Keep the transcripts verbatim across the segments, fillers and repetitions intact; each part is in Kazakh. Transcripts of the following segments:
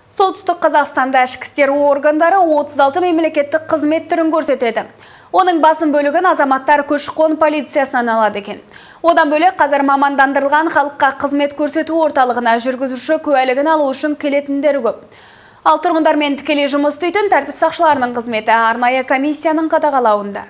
Солтүстік Қазақстанда ішкі істер органдары отыз алты мемлекеттік қызмет түрін көрсетеді. Оның басым бөлігін азаматтар көші-қон полициясынан алады екен. Одан бөлек қазір мамандандырылған халыққа қызмет көрсету орталығына жүргізуші куәлігін алу үшін келетіндер көп. Ал тұрғындармен тікелей жұмыс істейтін тәртіп сақшыларының қызметі арнайы комиссияның қадағалауында.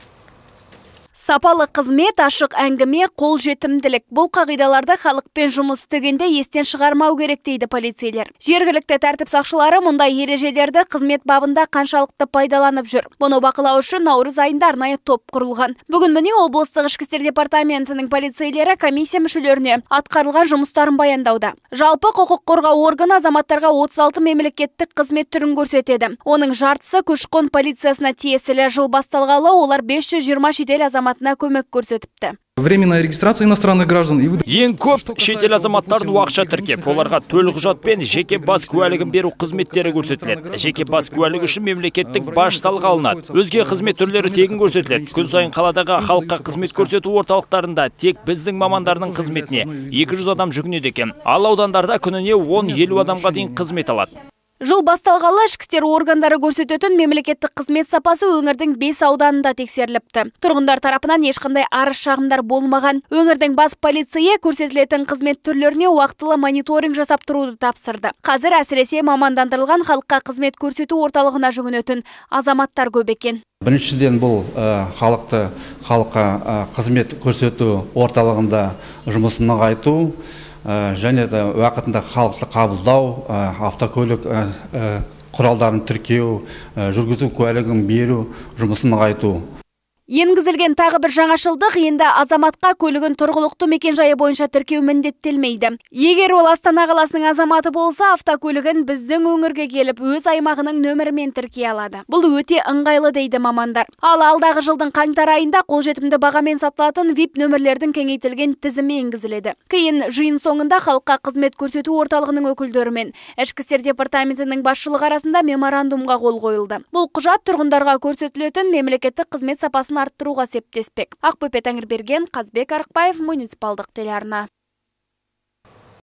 Сапалы қызмет, ашық әңгіме, қол жетімділік. Бұл қағидаларды халықпен жұмыс істегенде естен шығармау керек дейді полицейлер. Жергілікті тәртіп сақшылары мұндай ережелерді қызмет бабында қаншалықты пайдаланып жүр. Бұны бақылау үшін наурыз айында арнайы топ құрылған. Бүгін міне облыстық ішкі істер департаментінің полицейлері комиссия мүшелеріне атқарылған жұмыстарын баяндауда. Жалпы құқық қорғау органы азаматтарға отыз алты мемлекеттік қызмет түрін көрсетеді. Оның жартысы көші-қон полициясына тиесілі. Жыл басталғалы олар бес жүз жиырма шетел азаматына көмек көрсетіпті. Временная регистрация иностранных граждан. Ең көп шетел азаматтарын уақытша тіркеп, оларға төлқұжат пен жеке бас куәлігін беру қызметтері көрсетіледі. Жеке бас куәлігі үшін мемлекеттік баж салығы алынады. Өзге қызмет түрлері тегін көрсетіледі. Күн сайын қаладағы халыққа қызмет көрсету орталықтарында тек біздің мамандарының қызметіне екі жүз адам жүгінеді екен. Ал аудандарда күніне он елу адамға дейін қызмет алады. Жыл басталғалы ішкі істер органдары көрсететін мемлекеттік қызмет сапасы өңірдің бес ауданында тексеріліпті. Тұрғындар тарапынан ешқандай арыз шағымдар болмаған. Өңірдің бас полицейі көрсетілетін қызмет түрлеріне уақытылы мониторинг жасап тұруды тапсырды. Қазір әсіресе мамандандырылған халыққа қызмет көрсету орталығына жүгінетін азаматтар көп екен. Біріншіден бұл халықты халыққа қызмет көрсету орталығында жұмысын нығайту, және де уақытында халықты қабылдау, автокөлік құралдарын тіркеу, жүргізу куәлігін беру жұмысын нығайту. Енгізілген тағы бір жаңашылдық, енді азаматқа көлігін тұрғылықты мекенжайы бойынша тіркеу міндеттелмейді. Егер ол Астана қаласының азаматы болса, автокөлігін біздің өңірге келіп, өз аймағының нөмірімен тіркей алады. Бұл өте ыңғайлы дейді мамандар. Ал алдағы жылдың қаңтар айында қолжетімді бағамен сатылатын вип нөмірлердің кеңейтілген тізімі енгізіледі. Кейін жиын соңында халыққа қызмет көрсету орталығының өкілдерімен ішкі істер департаментінің басшылығы арасында меморандумға қол қойылды. Бұл құжат тұрғындарға көрсетілетін мемлекеттік қызмет сапасын арттыруға септеспек. Ақбөпе Тәңірберген, Қазбек Арықбаев, муниципалдық телеарна.